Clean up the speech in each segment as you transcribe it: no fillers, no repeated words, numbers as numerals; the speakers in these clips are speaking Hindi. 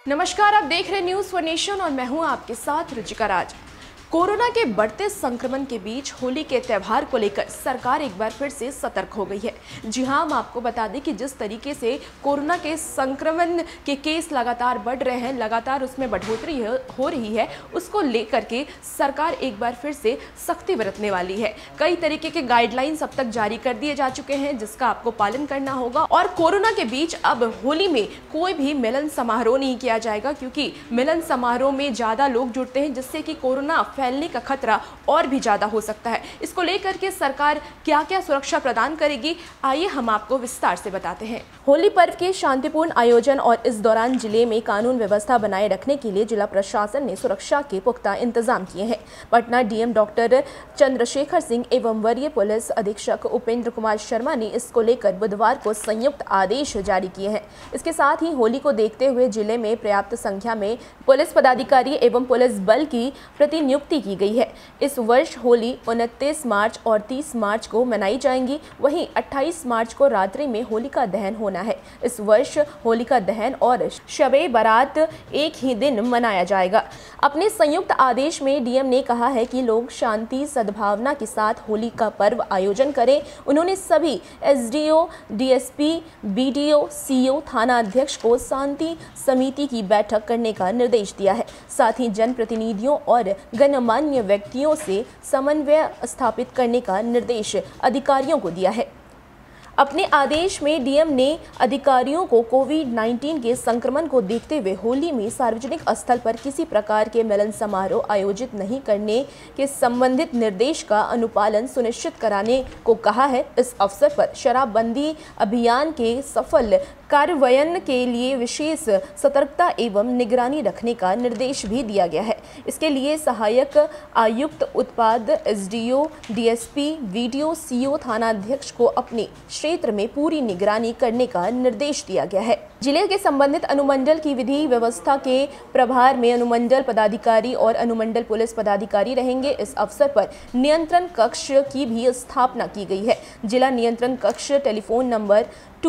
नमस्कार, आप देख रहे न्यूज़ फॉर नेशन और मैं हूं आपके साथ रुचिका राज। कोरोना के बढ़ते संक्रमण के बीच होली के त्यौहार को लेकर सरकार एक बार फिर से सतर्क हो गई है। जी हां, हम आपको बता दें कि जिस तरीके से कोरोना के संक्रमण के केस लगातार बढ़ रहे हैं, लगातार उसमें बढ़ोतरी हो रही है, उसको लेकर के सरकार एक बार फिर से सख्ती बरतने वाली है। कई तरीके के गाइडलाइंस अब तक जारी कर दिए जा चुके हैं, जिसका आपको पालन करना होगा। और कोरोना के बीच अब होली में कोई भी मिलन समारोह नहीं किया जाएगा, क्योंकि मिलन समारोह में ज़्यादा लोग जुड़ते हैं, जिससे कि कोरोना फैलने का खतरा और भी ज्यादा हो सकता है। इसको लेकर के सरकार क्या क्या सुरक्षा प्रदान करेगी, आइए हम आपको विस्तार से बताते हैं। होली पर्व के शांतिपूर्ण आयोजन और इस दौरान जिले में कानून व्यवस्था बनाए रखने के लिए जिला प्रशासन ने सुरक्षा के पुख्ता इंतजाम किए हैं। पटना डीएम डॉक्टर चंद्रशेखर सिंह एवं वरीय पुलिस अधीक्षक उपेंद्र कुमार शर्मा ने इसको लेकर बुधवार को संयुक्त आदेश जारी किए हैं। इसके साथ ही होली को देखते हुए जिले में पर्याप्त संख्या में पुलिस पदाधिकारी एवं पुलिस बल की प्रतिनियुक्ति की गई है। इस वर्ष होली 29 मार्च और 30 मार्च को मनाई जाएंगी। वहीं 28 मार्च को रात्रि में होलिका दहन होना है। इस वर्ष होलिका दहन और शबे बारात एक ही दिन मनाया जाएगा। अपने संयुक्त आदेश में डीएम ने कहा है कि लोग शांति सद्भावना के साथ होली का पर्व आयोजन करें। उन्होंने सभी एसडीओ, डीएसपी, बीडीओ, सीओ, थाना अध्यक्ष को शांति समिति की बैठक करने का निर्देश दिया है। साथ ही जनप्रतिनिधियों और गणमान्य व्यक्तियों से समन्वय स्थापित करने का निर्देश अधिकारियों को दिया है। अपने आदेश में डीएम ने अधिकारियों को कोविड-19 के संक्रमण को देखते हुए होली में सार्वजनिक स्थल पर किसी प्रकार के मिलन समारोह आयोजित नहीं करने के संबंधित निर्देश का अनुपालन सुनिश्चित कराने को कहा है। इस अवसर पर शराबबंदी अभियान के सफल कार्यान्वयन के लिए विशेष सतर्कता एवं निगरानी रखने का निर्देश भी दिया गया है। इसके लिए सहायक आयुक्त उत्पाद, एसडीओ, डीएसपी, वीडियो, सीओ, थाना अध्यक्ष को अपने क्षेत्र में पूरी निगरानी करने का निर्देश दिया गया है। जिले के संबंधित अनुमंडल की विधि व्यवस्था के प्रभार में अनुमंडल पदाधिकारी और अनुमंडल पुलिस पदाधिकारी रहेंगे। इस अवसर पर नियंत्रण कक्ष की भी स्थापना की गई है। जिला नियंत्रण कक्ष टेलीफोन नंबर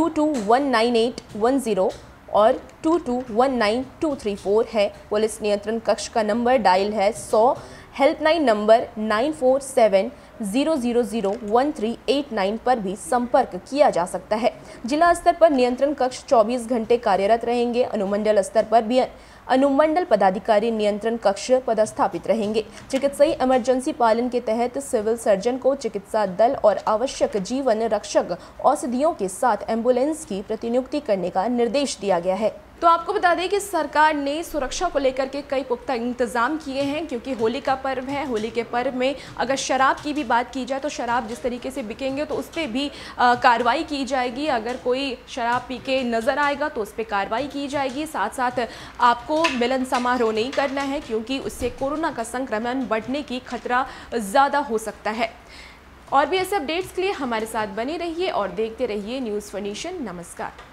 22198110 और 2219-234 है। पुलिस नियंत्रण कक्ष का नंबर डायल है 100। हेल्पलाइन नंबर 9470001389 पर भी संपर्क किया जा सकता है। जिला स्तर पर नियंत्रण कक्ष 24 घंटे कार्यरत रहेंगे। अनुमंडल स्तर पर भी अनुमंडल पदाधिकारी नियंत्रण कक्ष पदस्थापित रहेंगे। चिकित्सीय इमरजेंसी पालन के तहत सिविल सर्जन को चिकित्सा दल और आवश्यक जीवन रक्षक औषधियों के साथ एम्बुलेंस की प्रतिनियुक्ति करने का निर्देश दिया गया है। तो आपको बता दें कि सरकार ने सुरक्षा को लेकर के कई पुख्ता इंतजाम किए हैं, क्योंकि होली का पर्व है। होली के पर्व में अगर शराब की भी बात की जाए तो शराब जिस तरीके से बिकेंगे तो उस पर भी कार्रवाई की जाएगी। अगर कोई शराब पी के नज़र आएगा तो उस पर कार्रवाई की जाएगी। साथ साथ आपको मिलन समारोह नहीं करना है, क्योंकि उससे कोरोना का संक्रमण बढ़ने की खतरा ज़्यादा हो सकता है। और भी ऐसे अपडेट्स के लिए हमारे साथ बने रहिए और देखते रहिए न्यूज़ फॉर नेशन। नमस्कार।